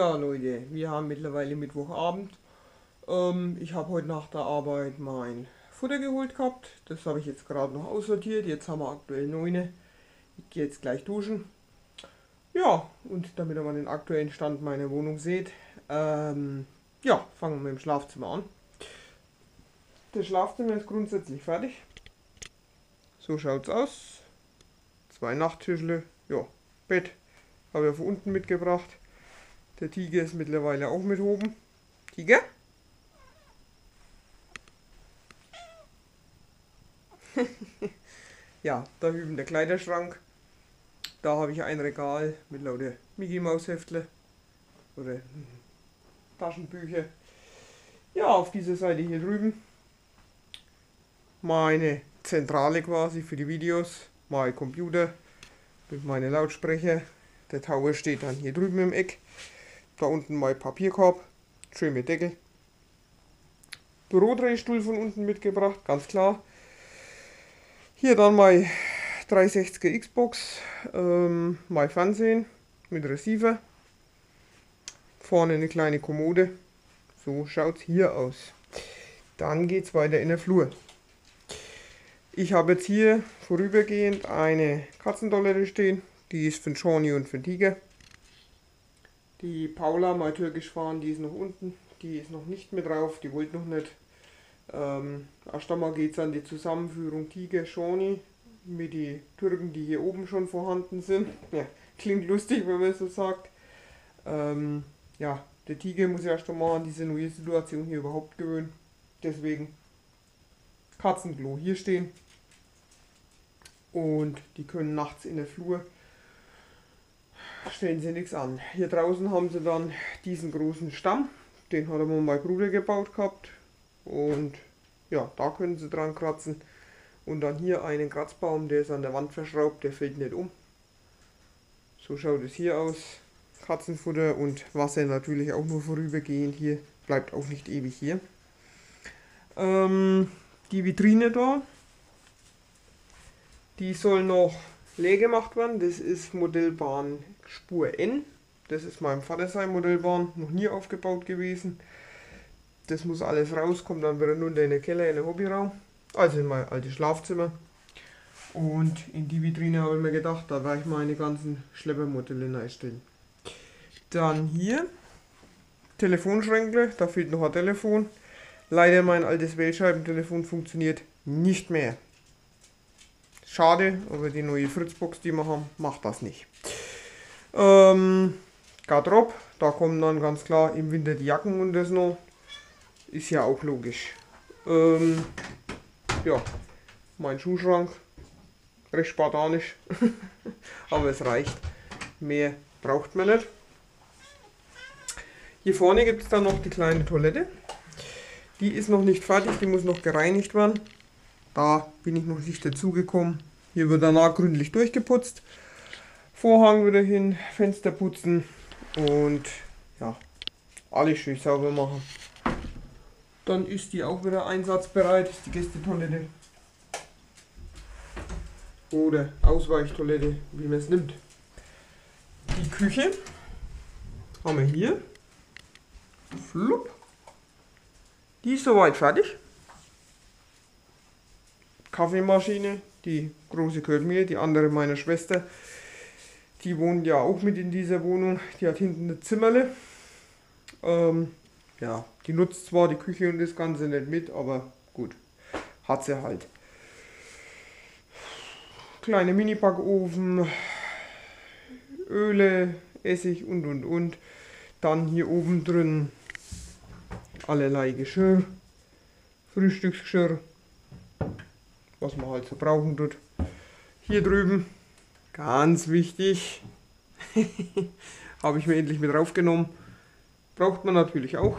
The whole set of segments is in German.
Ja, Leute, wir haben mittlerweile Mittwochabend. Ich habe heute nach der Arbeit mein Futter geholt gehabt. Das habe ich jetzt gerade noch aussortiert. Jetzt haben wir aktuell 9. Ich gehe jetzt gleich duschen. Ja, und damit ihr mal den aktuellen Stand meiner Wohnung seht, ja, fangen wir mit dem Schlafzimmer an. Das Schlafzimmer ist grundsätzlich fertig. So schaut's aus. 2 Nachttischle, ja, Bett habe ich von unten mitgebracht. Der Tiger ist mittlerweile auch mit oben. Tiger? Ja, da hüben der Kleiderschrank. Da habe ich ein Regal mit lauter Mickey Maus Heftle oder Taschenbücher. Ja, auf dieser Seite hier drüben meine Zentrale quasi für die Videos, mein Computer mit meinen Lautsprecher. Der Tower steht dann hier drüben im Eck. Da unten mein Papierkorb, schön mit Deckel. Bürodrehstuhl von unten mitgebracht, ganz klar. Hier dann mein 360er Xbox, mein Fernsehen mit Receiver. Vorne eine kleine Kommode. So schaut es hier aus. Dann geht es weiter in der Flur. Ich habe jetzt hier vorübergehend eine Katzentoilette stehen. Die ist für den Shawnee und für den Tiger. Die Paula, mein türkisch fahren, die ist noch unten. Die ist noch nicht mit drauf, die wollte noch nicht. Erst einmal geht es an die Zusammenführung Tiger, Shawnee mit den Türken, die hier oben schon vorhanden sind. Ja, klingt lustig, wenn man es so sagt. Ja, der Tiger muss ja erst einmal an diese neue Situation hier überhaupt gewöhnen. Deswegen Katzenklo hier stehen. Und die können nachts in der Flur, stellen sie nichts an. Hier draußen haben sie dann diesen großen Stamm. Den hat einmal mein Bruder gebaut gehabt. Und ja, da können sie dran kratzen. Und dann hier einen Kratzbaum, der ist an der Wand verschraubt, der fällt nicht um. So schaut es hier aus. Katzenfutter und Wasser natürlich auch nur vorübergehend hier. Bleibt auch nicht ewig hier. Die Vitrine da, die soll noch leer gemacht werden. Das ist Modellbahn Spur N. Das ist meinem Vater sein Modellbahn, noch nie aufgebaut gewesen. Das muss alles rauskommen, dann wieder runter in den Keller, in den Hobbyraum. Also in mein altes Schlafzimmer. Und in die Vitrine habe ich mir gedacht, da werde ich meine ganzen Schleppermodelle einstellen. Dann hier Telefonschränkle, da fehlt noch ein Telefon. Leider mein altes Wählscheibentelefon funktioniert nicht mehr. Schade, aber die neue Fritzbox, die wir haben, macht das nicht. Garderobe, da kommen dann ganz klar im Winter die Jacken und das noch. Ist ja auch logisch. Ja, mein Schuhschrank, recht spartanisch, aber es reicht. Mehr braucht man nicht. Hier vorne gibt es dann noch die kleine Toilette. Die ist noch nicht fertig, die muss noch gereinigt werden. Da bin ich noch nicht dazu gekommen. Hier wird danach gründlich durchgeputzt. Vorhang wieder hin, Fenster putzen und ja, alles schön sauber machen. Dann ist die auch wieder einsatzbereit, die Gästetoilette. Oder Ausweichtoilette, wie man es nimmt. Die Küche haben wir hier. Flupp. Die ist soweit fertig. Kaffeemaschine, die große gehört mir, die andere meiner Schwester. Die wohnt ja auch mit in dieser Wohnung. Die hat hinten ein Zimmerle. Ja, die nutzt zwar die Küche und das Ganze nicht mit, aber gut, hat sie halt. Kleine Mini-Backofen, Öle, Essig und. Dann hier oben drin allerlei Geschirr, Frühstücksgeschirr, was man halt so brauchen tut. Hier drüben, ganz wichtig, habe ich mir endlich mit draufgenommen. Braucht man natürlich auch.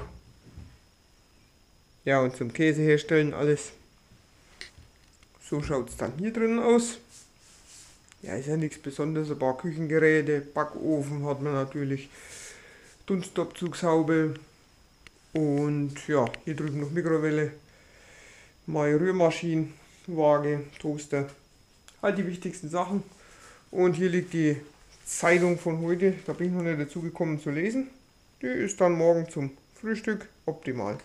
Ja, und zum Käse herstellen alles. So schaut es dann hier drin aus. Ja, ist ja nichts Besonderes, ein paar Küchengeräte, Backofen hat man natürlich, Dunstabzugshaube und ja, hier drüben noch Mikrowelle, meine Rührmaschine, Waage, Toaster, halt die wichtigsten Sachen. Und hier liegt die Zeitung von heute, da bin ich noch nicht dazu gekommen zu lesen. Die ist dann morgen zum Frühstück optimal.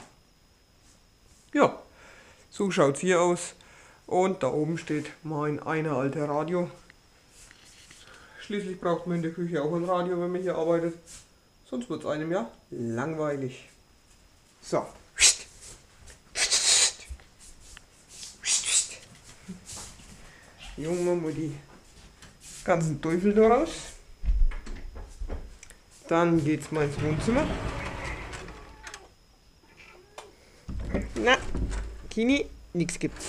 Ja, so schaut es hier aus. Und da oben steht mein eine alte Radio. Schließlich braucht man in der Küche auch ein Radio, wenn man hier arbeitet. Sonst wird es einem ja langweilig. So. Junge Mutti. Ganzen Teufel da raus. Dann geht's mal ins Wohnzimmer. Na, Kini, nichts gibt's.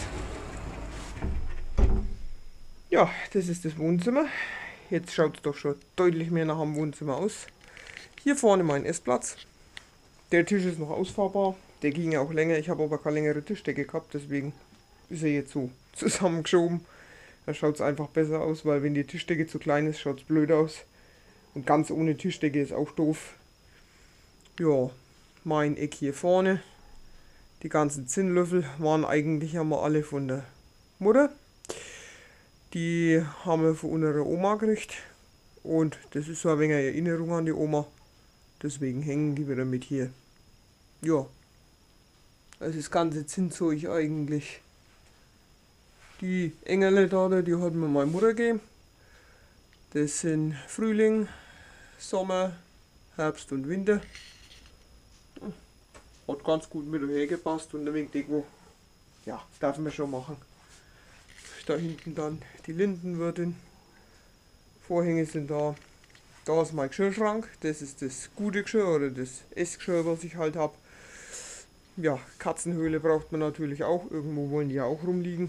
Ja, das ist das Wohnzimmer. Jetzt schaut es doch schon deutlich mehr nach einem Wohnzimmer aus. Hier vorne mein Essplatz. Der Tisch ist noch ausfahrbar. Der ging ja auch länger. Ich habe aber keine längere Tischdecke gehabt, deswegen ist er jetzt so zusammengeschoben. Da schaut es einfach besser aus, weil wenn die Tischdecke zu klein ist, schaut es blöd aus. Und ganz ohne Tischdecke ist auch doof. Ja, mein Eck hier vorne. Die ganzen Zinnlöffel waren eigentlich einmal alle von der Mutter. Die haben wir von unserer Oma gekriegt. Und das ist so ein wenig Erinnerung an die Oma. Deswegen hängen die wieder mit hier. Ja, also das ganze Zinnzeug eigentlich. Die Engel da, die hat mir meine Mutter gegeben. Das sind Frühling, Sommer, Herbst und Winter. Hat ganz gut mit daher gepasst und ein wenig Deko. Ja, darf man schon machen. Da hinten dann die Lindenwirtin. Vorhänge sind da. Da ist mein Geschirrschrank. Das ist das gute Geschirr oder das Essgeschirr, was ich halt habe. Ja, Katzenhöhle braucht man natürlich auch. Irgendwo wollen die ja auch rumliegen.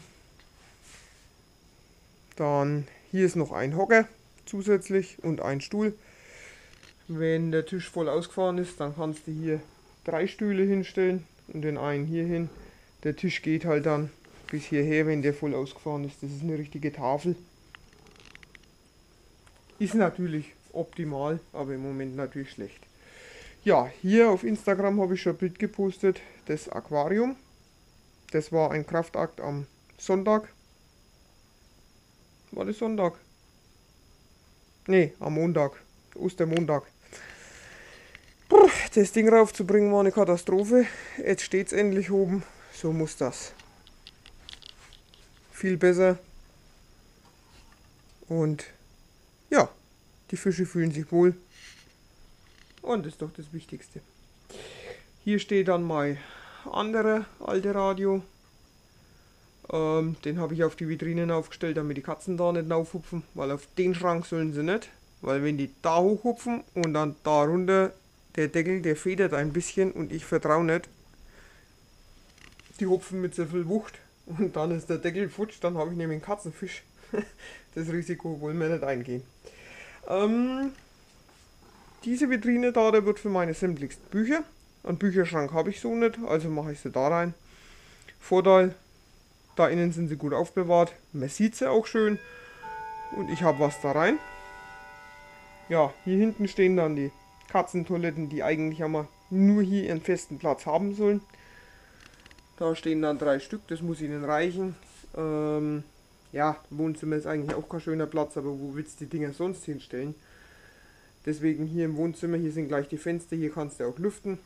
Dann hier ist noch ein Hocker zusätzlich und ein Stuhl. Wenn der Tisch voll ausgefahren ist, dann kannst du hier 3 Stühle hinstellen und den einen hier hin. Der Tisch geht halt dann bis hierher, wenn der voll ausgefahren ist. Das ist eine richtige Tafel. Ist natürlich optimal, aber im Moment natürlich schlecht. Ja, hier auf Instagram habe ich schon ein Bild gepostet, das Aquarium. Das war ein Kraftakt am Sonntag. War das Sonntag? Ne, am Montag. Ostermontag. Das Ding raufzubringen war eine Katastrophe. Jetzt steht es endlich oben. So muss das. Viel besser. Und ja, die Fische fühlen sich wohl. Und das ist doch das Wichtigste. Hier steht dann mein anderer alte Radio. Den habe ich auf die Vitrinen aufgestellt, damit die Katzen da nicht raufhupfen, weil auf den Schrank sollen sie nicht. Weil wenn die da hochhupfen und dann da runter, der Deckel, der federt ein bisschen und ich vertraue nicht. Die hupfen mit so viel Wucht und dann ist der Deckel futsch, dann habe ich nämlich einen Katzenfisch. Das Risiko wollen wir nicht eingehen. Diese Vitrine da, der wird für meine sämtlichsten Bücher. Einen Bücherschrank habe ich so nicht, also mache ich sie da rein. Vorteil, da innen sind sie gut aufbewahrt. Man sieht sie auch schön. Und ich habe was da rein. Ja, hier hinten stehen dann die Katzentoiletten, die eigentlich einmal nur hier ihren festen Platz haben sollen. Da stehen dann 3 Stück, das muss ihnen reichen. Ja, Wohnzimmer ist eigentlich auch kein schöner Platz, aber wo willst du die Dinger sonst hinstellen? Deswegen hier im Wohnzimmer, hier sind gleich die Fenster, hier kannst du auch lüften.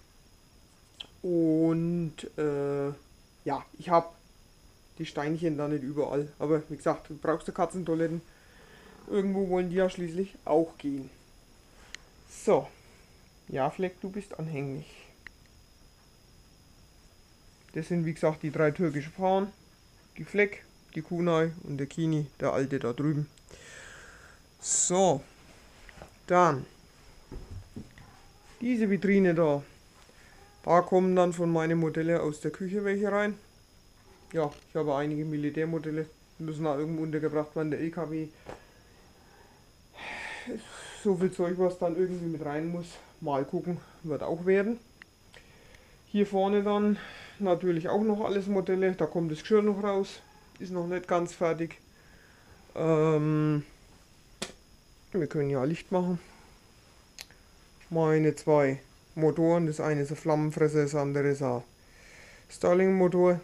Und ja, ich habe die Steinchen da nicht überall. Aber wie gesagt, du brauchst du Katzentoiletten. Irgendwo wollen die ja schließlich auch gehen. So. Ja, Fleck, du bist anhänglich. Das sind wie gesagt die 3 türkischen Frauen. Die Fleck, die Kunai und der Kini, der alte da drüben. So. Dann. Diese Vitrine da. Da kommen dann von meinen Modelle aus der Küche welche rein. Ja, ich habe einige Militärmodelle, müssen da irgendwo untergebracht werden, der LKW. So viel Zeug, was dann irgendwie mit rein muss. Mal gucken, wird auch werden. Hier vorne dann natürlich auch noch alles Modelle, da kommt das Geschirr noch raus, ist noch nicht ganz fertig. Wir können ja Licht machen. Meine 2 Motoren, das eine ist ein Flammenfresser, das andere ist ein Starling Motor.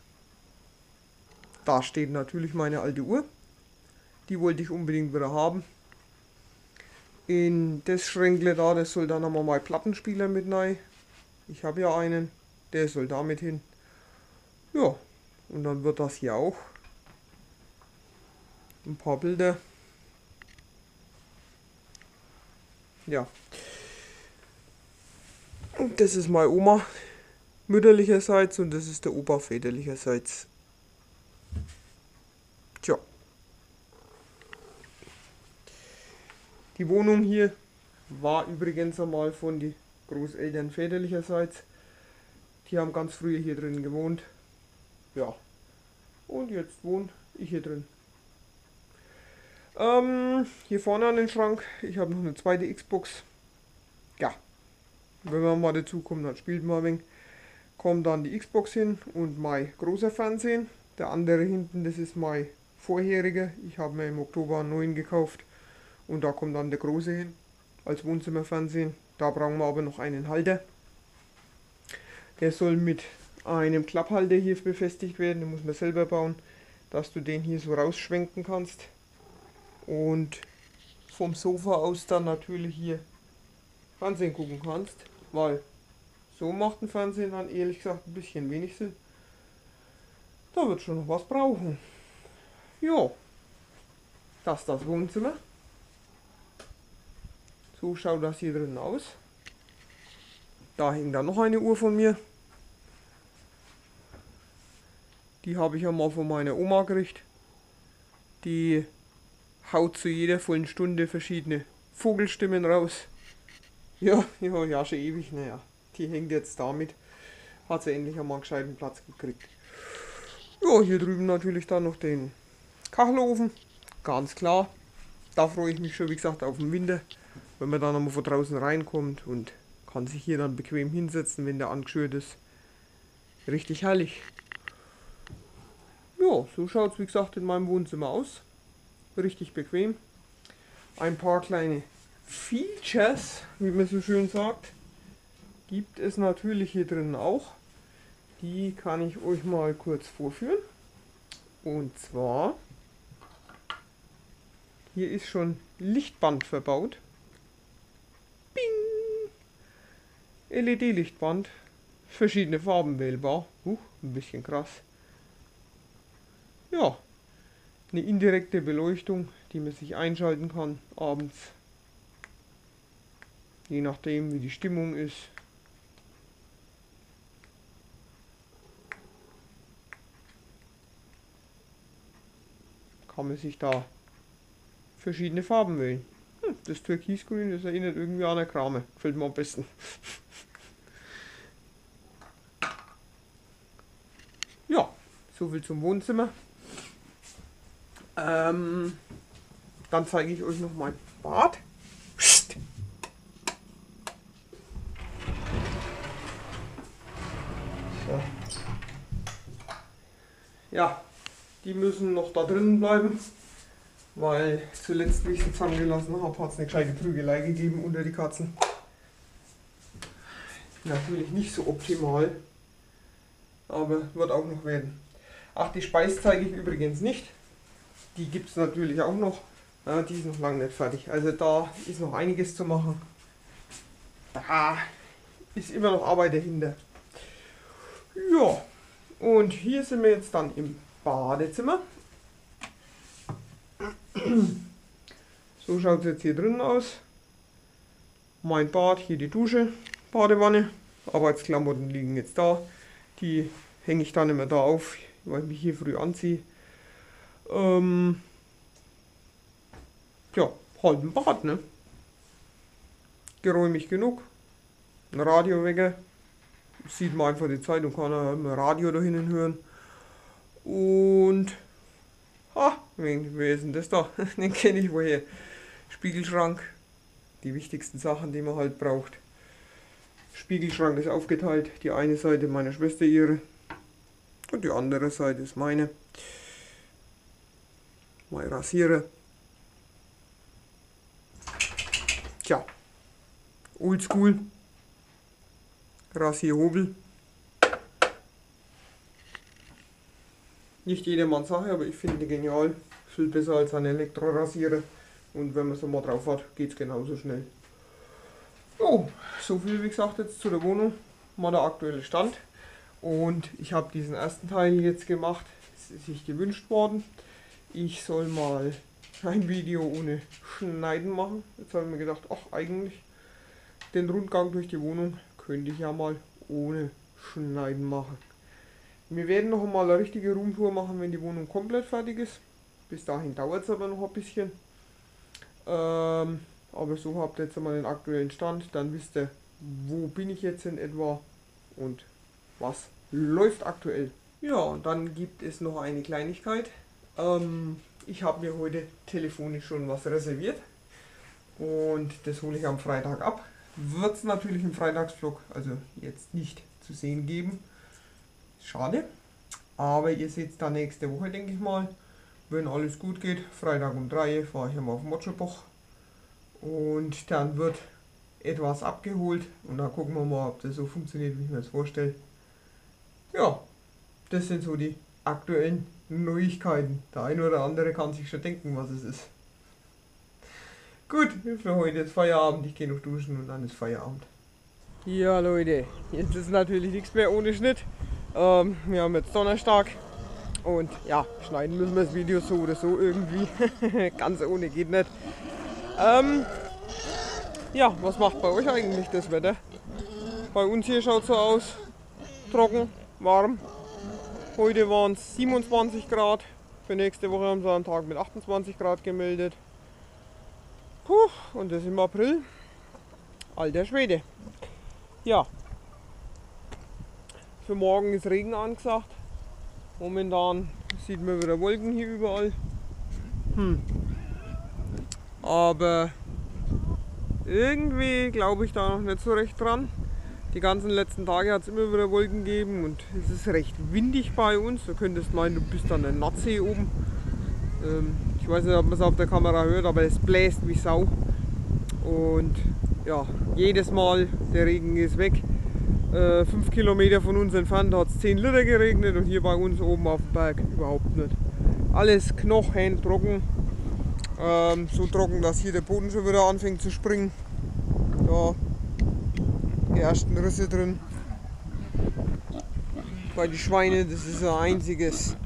Da steht natürlich meine alte Uhr. Die wollte ich unbedingt wieder haben. In das Schränkle da, das soll dann nochmal mein Plattenspieler mit rein. Ich habe ja einen, der soll damit hin. Ja, und dann wird das hier auch ein paar Bilder. Ja, und das ist meine Oma mütterlicherseits und das ist der Opa väterlicherseits. Tja, die Wohnung hier war übrigens einmal von den Großeltern väterlicherseits. Die haben ganz früher hier drin gewohnt. Ja, und jetzt wohne ich hier drin. Hier vorne an den Schrank, ich habe noch eine zweite Xbox. Ja, wenn wir mal dazu kommen, dann spielt man ein wenig. Kommt dann die Xbox hin und mein großer Fernsehen. Der andere hinten, das ist mein vorheriger. Ich habe mir im Oktober einen neuen gekauft. Und da kommt dann der große hin, als Wohnzimmerfernsehen. Da brauchen wir aber noch einen Halter. Der soll mit einem Klapphalter hier befestigt werden. Den muss man selber bauen, dass du den hier so rausschwenken kannst. Und vom Sofa aus dann natürlich hier Fernsehen gucken kannst. Weil so macht ein Fernsehen dann ehrlich gesagt ein bisschen wenig Sinn. Da wird schon noch was brauchen. Jo, das ist das Wohnzimmer. So schaut das hier drin aus. Da hängt dann noch eine Uhr von mir. Die habe ich ja mal von meiner Oma gekriegt. Die haut zu jeder vollen Stunde verschiedene Vogelstimmen raus. Ja, schon ewig, naja. Die hängt jetzt damit. Hat sie endlich einmal einen gescheiten Platz gekriegt. Ja, hier drüben natürlich dann noch den Kachelofen. Ganz klar. Da freue ich mich schon, wie gesagt, auf den Winter. Wenn man dann einmal von draußen reinkommt und kann sich hier dann bequem hinsetzen, wenn der angeschürt ist. Richtig herrlich. Ja, so schaut es wie gesagt in meinem Wohnzimmer aus. Richtig bequem. Ein paar kleine Features, wie man so schön sagt, gibt es natürlich hier drin auch. Die kann ich euch mal kurz vorführen. Und zwar, hier ist schon Lichtband verbaut. Bing! LED-Lichtband, verschiedene Farben wählbar. Ein bisschen krass. Ja, eine indirekte Beleuchtung, die man sich einschalten kann abends. Je nachdem wie die Stimmung ist. Kann man sich da verschiedene Farben wählen. Das Türkisgrün, das erinnert irgendwie an eine Krame. Gefällt mir am besten. Ja, soviel zum Wohnzimmer. Dann zeige ich euch noch mein Bad. Psst. So. Ja, die müssen noch da drinnen bleiben, weil zuletzt, wie ich sie zusammengelassen habe, hat es eine gescheite Prügelei gegeben unter die Katzen. Natürlich nicht so optimal, aber wird auch noch werden. Ach, die Speis zeige ich übrigens nicht. Die gibt es natürlich auch noch. Ja, die ist noch lange nicht fertig. Also da ist noch einiges zu machen. Da ist immer noch Arbeit dahinter. Ja, und hier sind wir jetzt dann im Badezimmer. So schaut es jetzt hier drinnen aus. Mein Bad, hier die Dusche, Badewanne. Arbeitsklamotten liegen jetzt da. Die hänge ich dann immer da auf, weil ich mich hier früh anziehe. Ja, halt ein Bad, ne? Geräumig genug. Ein Radiowecker. Sieht man einfach die Zeit und kann ein Radio da hinten hören. Und wer ist denn das da? Den kenne ich woher. Spiegelschrank. Die wichtigsten Sachen, die man halt braucht. Spiegelschrank ist aufgeteilt. Die eine Seite meiner Schwester ihre. Und die andere Seite ist meine. Mein Rasierer. Tja. Oldschool. Rasierhobel. Nicht jedermanns Sache, aber ich finde die genial. Viel besser als ein Elektrorasierer. Und wenn man es mal drauf hat, geht es genauso schnell. Jo, so viel wie gesagt jetzt zu der Wohnung, mal der aktuelle Stand. Und ich habe diesen ersten Teil jetzt gemacht, es ist sich gewünscht worden. Ich soll mal ein Video ohne Schneiden machen. Jetzt habe ich mir gedacht, ach eigentlich, den Rundgang durch die Wohnung könnte ich ja mal ohne Schneiden machen. Wir werden noch mal eine richtige Roomtour machen, wenn die Wohnung komplett fertig ist. Bis dahin dauert es aber noch ein bisschen. Aber so habt ihr jetzt mal den aktuellen Stand, dann wisst ihr, wo bin ich jetzt in etwa und was läuft aktuell. Ja, und dann gibt es noch eine Kleinigkeit. Ich habe mir heute telefonisch schon was reserviert und das hole ich am Freitag ab. Wird es natürlich im Freitagsvlog, also jetzt nicht zu sehen geben. Schade, aber ihr seht es dann nächste Woche, denke ich mal. Wenn alles gut geht, Freitag um 3 fahre ich mal auf Motschelbach und dann wird etwas abgeholt und dann gucken wir mal, ob das so funktioniert, wie ich mir das vorstelle. Ja, das sind so die aktuellen Neuigkeiten. Der eine oder andere kann sich schon denken, was es ist. Gut, für heute ist Feierabend, ich gehe noch duschen und dann ist Feierabend. Ja Leute, jetzt ist natürlich nichts mehr ohne Schnitt. Wir haben jetzt Donnerstag und ja, schneiden müssen wir das Video so oder so irgendwie. Ganz ohne geht nicht. Ja, was macht bei euch eigentlich das Wetter? Bei uns hier schaut es so aus, trocken, warm. Heute waren es 27 Grad, für nächste Woche haben sie einen Tag mit 28 Grad gemeldet. Puh, und das im April. Alter Schwede. Ja. Für morgen ist Regen angesagt. Momentan sieht man wieder Wolken hier überall. Aber irgendwie glaube ich da noch nicht so recht dran. Die ganzen letzten Tage hat es immer wieder Wolken gegeben und es ist recht windig bei uns. Du könntest meinen, du bist an der Nordsee oben. Ich weiß nicht, ob man es auf der Kamera hört, aber es bläst wie Sau. Und ja, jedes Mal der Regen ist weg. 5 Kilometer von uns entfernt hat es 10 Liter geregnet und hier bei uns oben auf dem Berg überhaupt nicht. Alles knochentrocken. So trocken, dass hier der Boden schon wieder anfängt zu springen. Ja, die ersten Risse drin. Bei den Schweinen, das ist ein einziges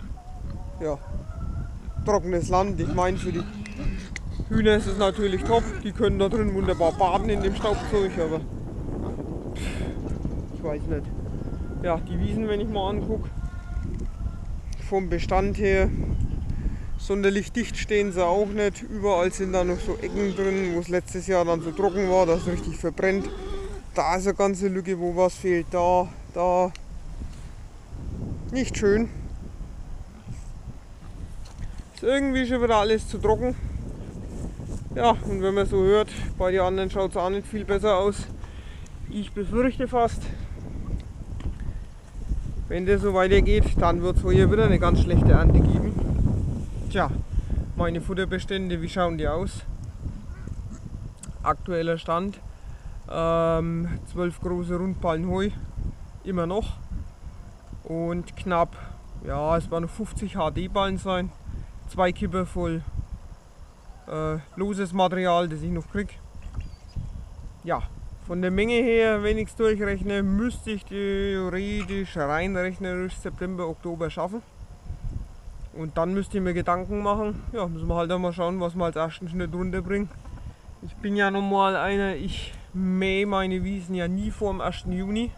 trockenes Land. Ich meine, für die Hühner ist es natürlich top. Die können da drin wunderbar baden in dem Staubzeug, aber ich weiß nicht. Ja, die Wiesen, wenn ich mal angucke, vom Bestand her sonderlich dicht stehen sie auch nicht. Überall sind da noch so Ecken drin, wo es letztes Jahr dann so trocken war, dass es richtig verbrennt. Da ist eine ganze Lücke, wo was fehlt. Da. Nicht schön. Ist irgendwie schon wieder alles zu trocken. Ja, und wenn man so hört, bei den anderen schaut es auch nicht viel besser aus. Ich befürchte fast, wenn das so weitergeht, dann wird es hier wieder eine ganz schlechte Ernte geben. Tja, meine Futterbestände, wie schauen die aus? Aktueller Stand, 12 große Rundballen Heu, immer noch. Und knapp, ja, es waren noch 50 HD-Ballen sein, 2 Kipper voll loses Material, das ich noch kriege. Ja, von der Menge her, wenn ich es durchrechne, müsste ich theoretisch rein rechnerisch September, Oktober schaffen. Und dann müsst ihr mir Gedanken machen. Ja, müssen wir halt auch mal schauen, was wir als ersten Schnitt runterbringen. Ich bin ja normal einer, ich mähe meine Wiesen ja nie vor dem 1. Juni.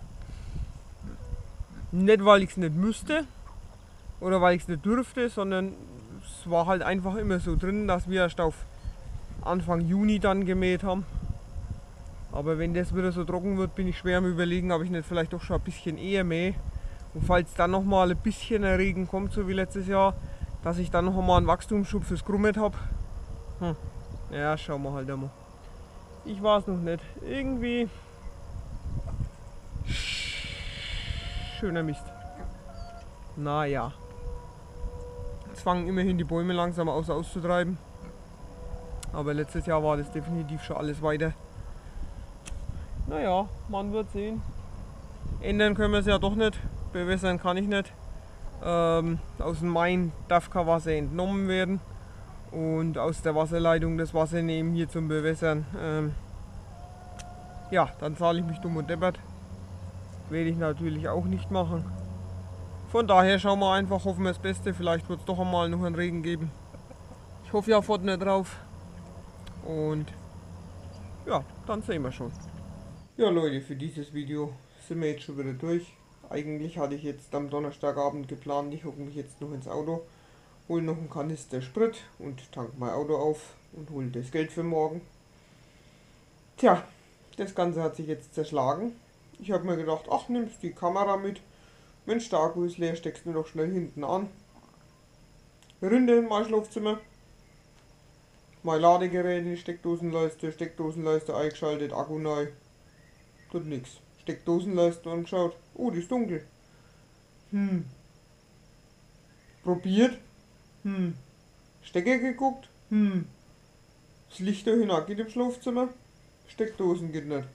Nicht, weil ich es nicht müsste oder weil ich es nicht dürfte, sondern es war halt einfach immer so drin, dass wir erst auf Anfang Juni dann gemäht haben. Aber wenn das wieder so trocken wird, bin ich schwer am Überlegen, ob ich nicht vielleicht doch schon ein bisschen eher mähe. Und falls dann noch mal ein bisschen Regen kommt, so wie letztes Jahr, dass ich dann noch mal einen Wachstumsschub fürs Grummet habe. Ja, schauen wir halt einmal. Ich weiß noch nicht. Irgendwie schöner Mist. Naja. Jetzt fangen immerhin die Bäume langsam auszutreiben. Aber letztes Jahr war das definitiv schon alles weiter. Naja, man wird sehen. Ändern können wir es ja doch nicht. Bewässern kann ich nicht. Aus dem Main darf kein Wasser entnommen werden. und aus der Wasserleitung das Wasser nehmen hier zum Bewässern. Ja, dann zahle ich mich dumm und deppert. Werde ich natürlich auch nicht machen. Von daher schauen wir einfach, hoffen wir das Beste. Vielleicht wird es doch einmal noch einen Regen geben. Ich hoffe ja fort nicht drauf. Und ja, dann sehen wir schon. Ja Leute, für dieses Video sind wir jetzt schon wieder durch. Eigentlich hatte ich jetzt am Donnerstagabend geplant, ich hocke mich jetzt noch ins Auto, hole noch einen Kanister Sprit und tank mein Auto auf und hole das Geld für morgen. Tja, das Ganze hat sich jetzt zerschlagen. Ich habe mir gedacht, ach, nimmst die Kamera mit. Mensch, der Akku ist leer, steckst du doch schnell hinten an. Rinde in mein Schlafzimmer. Mein Ladegerät, die Steckdosenleiste eingeschaltet, Akku neu. Tut nix. Steckdosenleiste angeschaut. Oh, die ist dunkel. Probiert. Stecker geguckt. Das Licht da hinten geht im Schlafzimmer. Steckdosen geht nicht.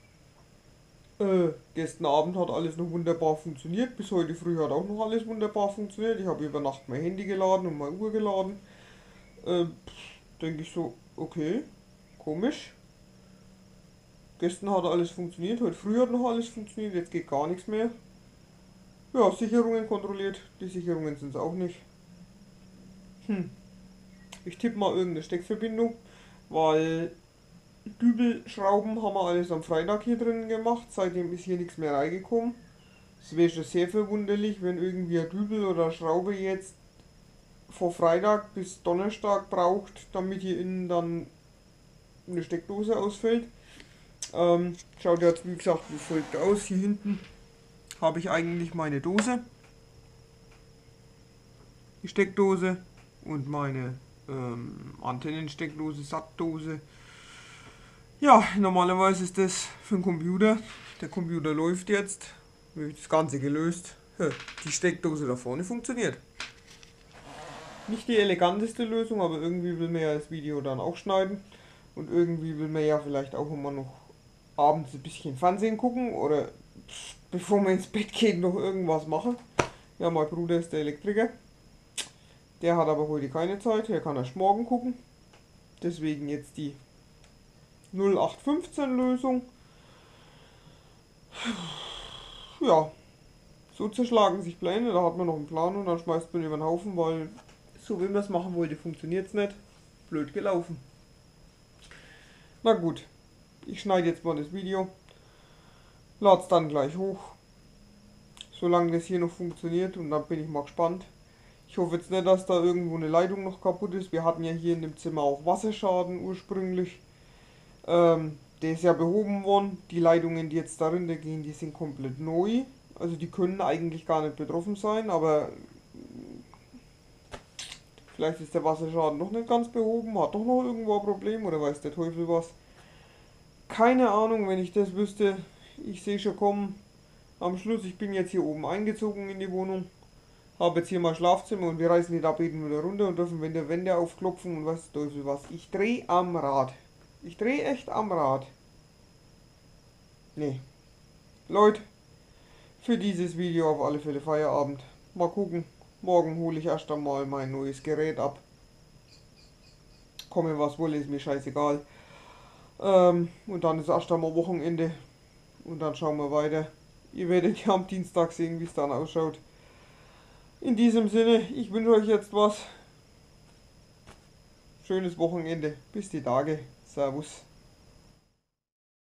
Gestern Abend hat alles noch wunderbar funktioniert. Bis heute früh hat auch noch alles wunderbar funktioniert. Ich habe über Nacht mein Handy geladen und meine Uhr geladen. Denke ich so, okay, komisch. Gestern hat alles funktioniert, heute früh hat noch alles funktioniert, jetzt geht gar nichts mehr. Ja, Sicherungen kontrolliert, die Sicherungen sind es auch nicht. Ich tippe mal irgendeine Steckverbindung, weil Dübelschrauben haben wir alles am Freitag hier drin gemacht, seitdem ist hier nichts mehr reingekommen. Es wäre schon sehr verwunderlich, wenn irgendwie ein Dübel oder Schraube jetzt vor Freitag bis Donnerstag braucht, damit hier innen dann eine Steckdose ausfällt. Schaut jetzt wie gesagt wie folgt aus. Hier hinten habe ich eigentlich meine Dose, die Steckdose und meine Antennensteckdose, Sattdose. Ja, normalerweise ist das für den Computer. Der Computer läuft jetzt. Das Ganze gelöst. Die Steckdose da vorne funktioniert. Nicht die eleganteste Lösung, aber irgendwie will man ja das Video dann auch schneiden. Und irgendwie will man ja vielleicht auch immer noch abends ein bisschen Fernsehen gucken oder bevor man ins Bett geht noch irgendwas machen. Ja, mein Bruder ist der Elektriker. Der hat aber heute keine Zeit, der kann erst morgen gucken. Deswegen jetzt die 0815 Lösung. Ja, so zerschlagen sich Pläne, da hat man noch einen Plan und dann schmeißt man über den Haufen, weil so wie man es machen wollte, funktioniert es nicht. Blöd gelaufen. Na gut, ich schneide jetzt mal das Video, lade es dann gleich hoch, solange das hier noch funktioniert und dann bin ich mal gespannt. Ich hoffe jetzt nicht, dass da irgendwo eine Leitung noch kaputt ist. Wir hatten ja hier in dem Zimmer auch Wasserschaden ursprünglich. Der ist ja behoben worden. Die Leitungen, die jetzt darunter gehen, die sind komplett neu. Also die können eigentlich gar nicht betroffen sein, aber vielleicht ist der Wasserschaden noch nicht ganz behoben, hat doch noch irgendwo ein Problem oder weiß der Teufel was. Keine Ahnung, wenn ich das wüsste. Ich sehe schon kommen. Am Schluss, ich bin jetzt hier oben eingezogen in die Wohnung. Habe jetzt hier mein Schlafzimmer und wir reißen die Tapeten wieder runter und dürfen Wände aufklopfen und weiß der Teufel was. Ich drehe am Rad. Ich drehe echt am Rad. Nee. Leute, für dieses Video auf alle Fälle Feierabend. Mal gucken. Morgen hole ich erst einmal mein neues Gerät ab. Komme was wolle, ist mir scheißegal. Und dann ist erst einmal Wochenende. Und dann schauen wir weiter. Ihr werdet ja am Dienstag sehen, wie es dann ausschaut. In diesem Sinne, ich wünsche euch jetzt was. Schönes Wochenende. Bis die Tage. Servus.